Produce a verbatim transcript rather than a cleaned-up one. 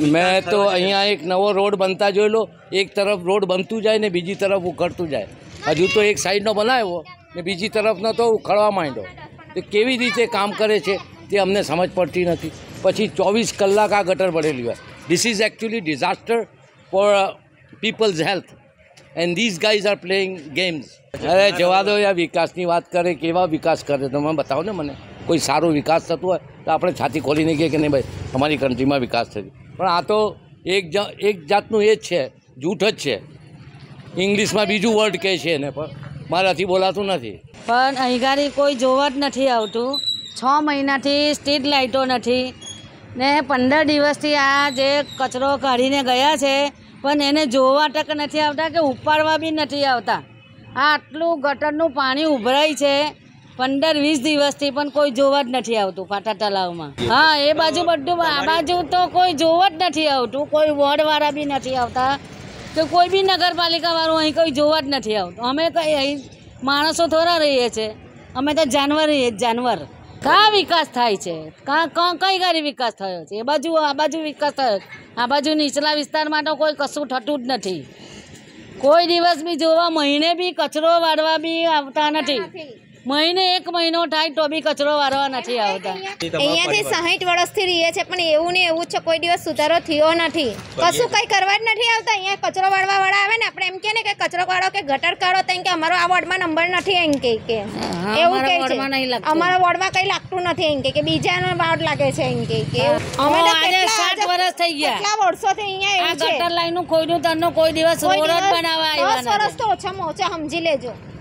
मैं तो अहियाँ एक नવો रोड बनता જોઈ લો, एक तरफ रोड बनતું જાય ને બીજી तरफ ઉખડતું જાય। હજુ તો એક સાઈડનો બનાવ્યો ને બીજી તરફનો તો ઉખડવા માંડ્યો। તો કેવી રીતે કામ કરે છે તે અમને સમજ પડતી નથી। પછી ચોવીસ કલાક આ ગટર ભરેલી હોય। This is actually disaster for people's health and these guys are playing games. અરે જવા દો યાર, વિકાસની વાત કરે, કેવા વિકાસ કરે તમે બતાવો ને મને। કોઈ સારો વિકાસ થતો હોય તો આપણે છાતી ખોલીને કહીએ કે નહીં ભાઈ અમારી કન્ટ્રીમાં વિકાસ થયો, પણ આ તો એક એક જાતનું એ જ છે, જૂઠ જ છે। ઇંગ્લિશમાં બીજું વર્ડ કહે છે એને, પણ મારાથી બોલાતું નથી। પણ અહીં ગાડી કોઈ જોવા જ નથી આવતું। છ મહિનાથી સ્ટ્રીટ લાઇટો નથી ને પંદર દિવસથી આ જે કચરો કાઢીને ગયા છે પણ એને જોવા તક નથી આવતા કે ઉપાડવા બી નથી આવતા। આ આટલું ગટરનું પાણી ઉભરાય છે પંદર વીસ દિવસથી, પણ કોઈ જોવા જ નથી આવતું પાટા તળાવમાં। હા, એ બાજુ બધું, આ બાજુ તો કોઈ જોવા જ નથી આવતું। કોઈ વોર્ડવાળા બી નથી આવતા કે કોઈ બી નગરપાલિકાવાળું અહીં કોઈ જોવા જ નથી આવતું। અમે કઈ અહીં માણસો થોડા રહીએ છીએ, અમે તો જાનવર રહીએ, જાનવર। કા વિકાસ થાય છે? કા કઈ ગાડી વિકાસ થયો છે? એ બાજુ આ બાજુ વિકાસ થયો, આ બાજુ નીચલા વિસ્તારમાં તો કોઈ કશું થતું જ નથી। કોઈ દિવસ બી જોવા મહિને બી કચરો વાળવા બી આવતા નથી। મહિને એક મહિનો થાય તો બી કચરો વાળવા નથી આવતા। અહીંયાથી સાહીઠ વર્ષથી રહીએ છે પણ એવું ને એવું છે, કોઈ દિવસ સુધારો થયો નથી, કશું કઈ કરવા જ નથી આવતા। અહીંયા કચરો વાળવા વાળા આવે ને, આપણે એમ કે ને કે કચરો કાઢો કે ગટર કાઢો તો કે અમારો આ વોર્ડમાં નંબર નથી એમ કે કે એવું કહે છે, અમારા વોર્ડમાં કઈ લાગતું નથી એમ કે બીજાનો વોર્ડ લાગે છે એમ કે અમે સાત વર્ષ થઈ ગયા, કેટલા વર્ષોથી અહીંયા ગટર લાઈન નું કોઈનું તરનો કોઈ દિવસ રોડ બનાવવા આવ્યા દસ વર્ષ તો ઓછામાં ઓછા સમજી લેજો।